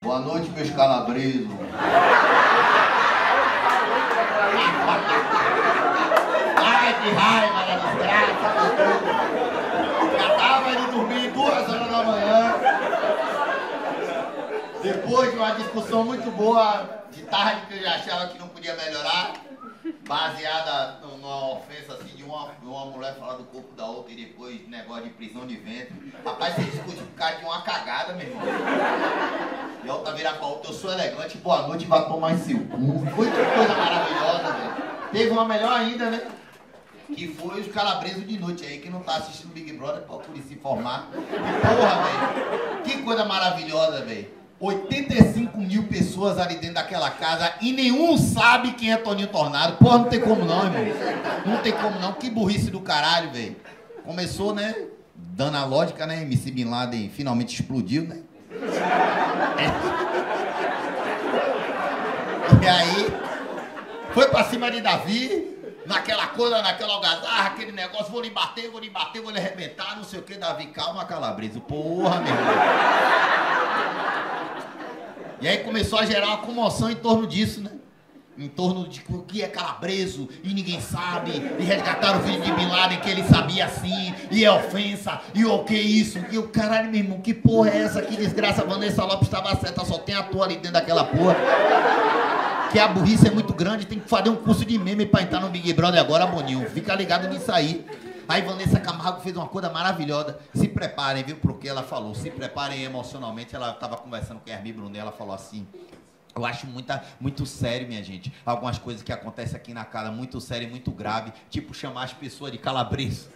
Boa noite, meus calabresos. Ai, que raiva da desgraça. Já tava indo dormir 2 horas da manhã. Depois de uma discussão muito boa, de tarde, que eu já achava que não podia melhorar, baseada numa ofensa assim de uma mulher falar do corpo da outra e depois negócio de prisão de ventre. Rapaz, você discute por causa de uma cagada, meu irmão. E a outra virar pra outra, eu sou elegante, boa noite, vai tomar em seu cu. Foi que coisa maravilhosa, velho. Teve uma melhor ainda, né? Que foi os calabresos de noite aí, que não tá assistindo Big Brother, procure se informar. Porra, velho. Que coisa maravilhosa, velho. 85 mil pessoas ali dentro daquela casa e nenhum sabe quem é Toninho Tornado. Porra, não tem como não, irmão. Não tem como não. Que burrice do caralho, velho. Começou, né? Dando a lógica, né? MC Bin Laden finalmente explodiu, né? E aí, foi pra cima de Davi, naquela coisa, naquela algazarra, aquele negócio, vou lhe bater, vou lhe arrebentar, não sei o que, Davi, calma, calabreso. Porra, meu irmão. E aí começou a gerar uma comoção em torno disso, né? Em torno de o que é calabreso e ninguém sabe. E resgataram o filho de Bin Laden que ele sabia assim. E é ofensa. E o que é isso? E o caralho, meu irmão, que porra é essa? Que desgraça. A Vanessa Lopes estava certa, só tem ator ali dentro daquela porra. Que a burrice é muito grande. Tem que fazer um curso de meme pra entrar no Big Brother agora, Boninho. Fica ligado nisso aí. Aí Vanessa Camargo fez uma coisa maravilhosa. Se preparem, viu, pro que ela falou. Se preparem emocionalmente. Ela estava conversando com a Hermine Brunet, ela falou assim: eu acho muito sério, minha gente, algumas coisas que acontecem aqui na casa, muito sério e muito grave, tipo chamar as pessoas de calabreso.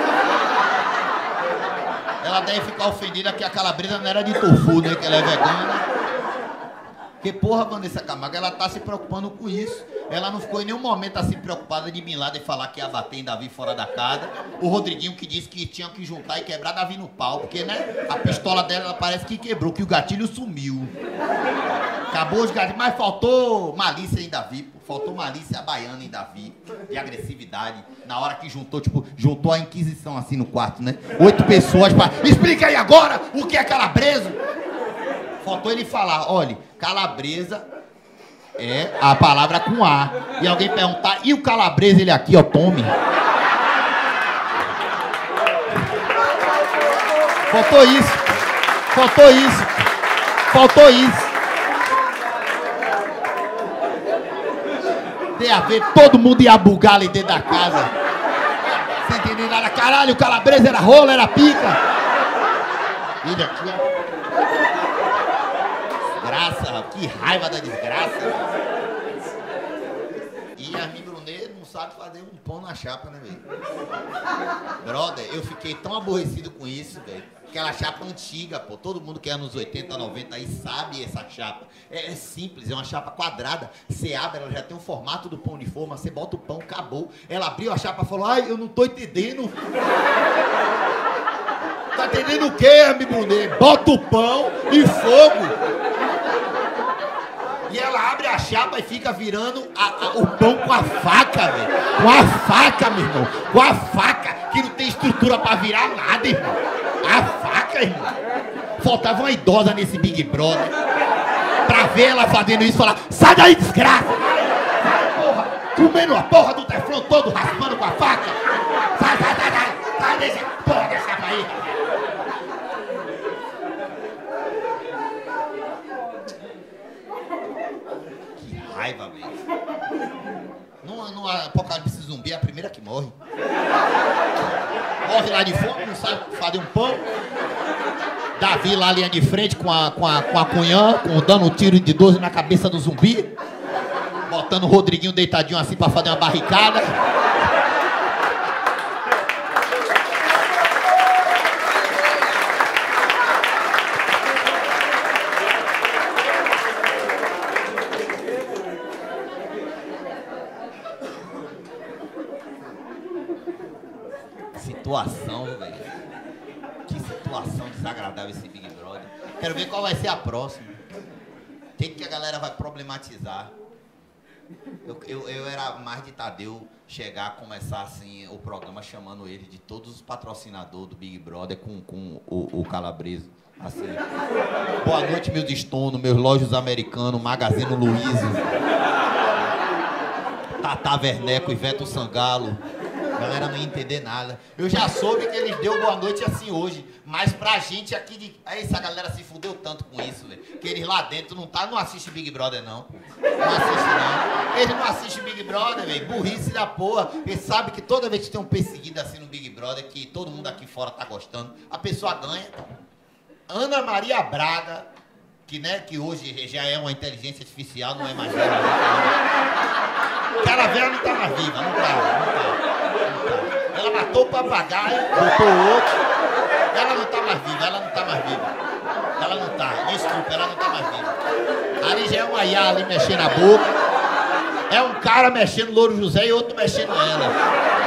Ela deve ficar ofendida que a calabresa não era de tofu, né, que ela é vegana. Porque, porra, Vanessa Camargo, ela tá se preocupando com isso. Ela não ficou em nenhum momento assim preocupada de Bin Laden falar que ia bater em Davi fora da casa. O Rodriguinho que disse que tinha que juntar e quebrar Davi no pau, porque, né, a pistola dela parece que quebrou, que o gatilho sumiu. Acabou os gatilhos, mas faltou malícia em Davi, pô. Faltou malícia baiana em Davi, de agressividade. Na hora que juntou, tipo, juntou a Inquisição assim no quarto, né? 8 pessoas pra... Explica aí agora o que é calabreso. Faltou ele falar, olha, calabresa é a palavra com A. E alguém perguntar, e o calabresa, ele aqui, ó, tome. Faltou isso. Faltou isso. Faltou isso. Tem a ver, todo mundo ia bugar ali dentro da casa. Você entendeu nada? Caralho, o calabresa era rola, era pica. Ele aqui, ó. Desgraça, que raiva da desgraça. E a Hermine Brunet não sabe fazer um pão na chapa, né, velho? Brother, eu fiquei tão aborrecido com isso, velho. Aquela chapa antiga, pô. Todo mundo que é nos 80, 90 aí sabe essa chapa. É simples, é uma chapa quadrada. Você abre, ela já tem o formato do pão de forma. Você bota o pão, acabou. Ela abriu a chapa e falou, ai, eu não tô entendendo. Tá entendendo o quê, Hermine Brunet? Bota o pão e fogo. E ela abre a chapa e fica virando o pão com a faca, velho. Com a faca, meu irmão. Com a faca, que não tem estrutura pra virar nada, irmão. A faca, irmão. Faltava uma idosa nesse Big Brother pra ver ela fazendo isso e falar, sai daí, desgraça. Porra, comendo a porra do teflon todo, raspando com a faca. Sai, sai desse porra dessa chapa aí. Raiva, velho. No Apocalipse Zumbi é a primeira que morre. Morre lá de fome, não sabe fazer um pão. Davi lá, linha de frente com a cunhã, dando um tiro de 12 na cabeça do zumbi. Botando o Rodriguinho deitadinho assim pra fazer uma barricada. Situação, velho. Que situação desagradável esse Big Brother. Quero ver qual vai ser a próxima. O que a galera vai problematizar. Eu era mais de Tadeu chegar, começar assim o programa chamando ele de todos os patrocinadores do Big Brother com o Calabreso. Assim, boa noite, meus Stono, meus Lojas Americanos, Magazine Luiza, Tata Werneck, Ivete Sangalo. A galera não ia entender nada. Eu já soube que eles deu boa noite assim hoje, mas pra gente aqui de... Essa galera se fudeu tanto com isso, velho, que eles lá dentro não assistem Big Brother, não. Não assistem, não. Eles não assistem Big Brother, velho. Burrice da porra. Eles sabem que toda vez que tem um perseguido assim no Big Brother, que todo mundo aqui fora tá gostando, a pessoa ganha. Ana Maria Braga, que hoje já é uma inteligência artificial, não é mais velha. Aquela velha não tá mais viva, não tá. Ela matou o papagaio, botou outro. Ela não tá mais viva. Ela não tá. Desculpa, ela não tá mais viva. Ali já é uma Iá ali mexendo a boca. É um cara mexendo Louro José e outro mexendo ela.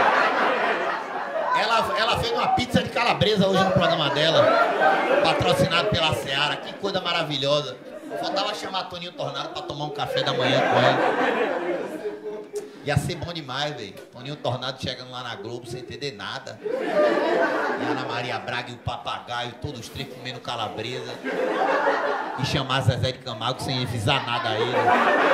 Ela fez uma pizza de calabresa hoje no programa dela, patrocinado pela Seara. Que coisa maravilhosa. Faltava chamar Toninho Tornado pra tomar um café da manhã com ela. Ia ser bom demais, velho. Toninho Tornado chegando lá na Globo sem entender nada. E Ana Maria Braga e o papagaio, todos os três comendo calabresa. E chamar Zezé de Camargo sem avisar nada a ele.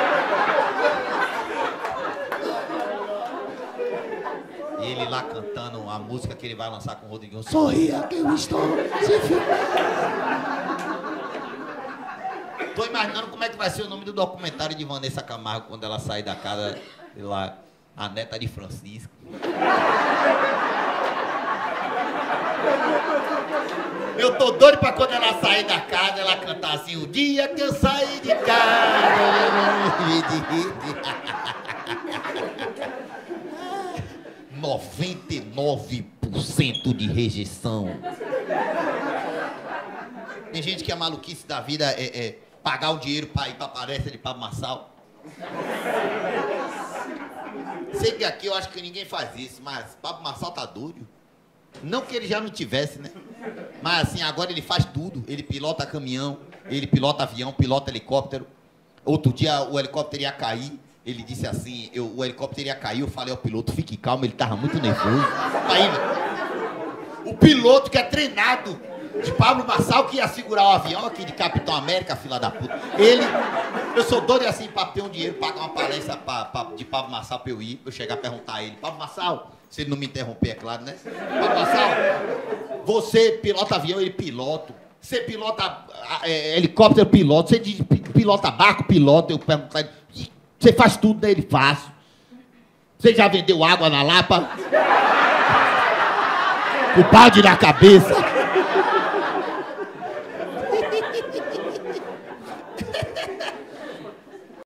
E ele lá cantando a música que ele vai lançar com o Rodriguinho. Sorria que eu estou se filmando. Tô imaginando como é que vai ser o nome do documentário de Vanessa Camargo quando ela sair da casa, sei lá, a neta de Francisco. Eu tô doido pra quando ela sair da casa, ela cantar assim, o dia que eu saí de casa. 99% de rejeição. Tem gente que a maluquice da vida é pagar o dinheiro pra ir pra palestra de Pablo Marçal. Sei que aqui eu acho que ninguém faz isso, mas Pablo Marçal tá doido. Não que ele já não tivesse, né? Mas assim, agora ele faz tudo. Ele pilota caminhão, ele pilota avião, pilota helicóptero. Outro dia o helicóptero ia cair. Ele disse assim, o helicóptero ia cair, eu falei ao piloto, fique calmo, ele tava muito nervoso. Aí, o piloto que é treinado de Pablo Marçal, que ia segurar o avião aqui de Capitão América, fila da puta. Eu sou doido assim pra ter um dinheiro, pagar uma palestra de Pablo Marçal pra eu ir, pra eu chegar a perguntar a ele, Pablo Marçal, se ele não me interromper, é claro, né? Pablo Marçal, você pilota avião, ele piloto. Você pilota helicóptero, piloto. Você pilota barco, piloto. Eu pergunto a ele, você faz tudo, né? Ele faz. Você já vendeu água na Lapa? O balde na cabeça.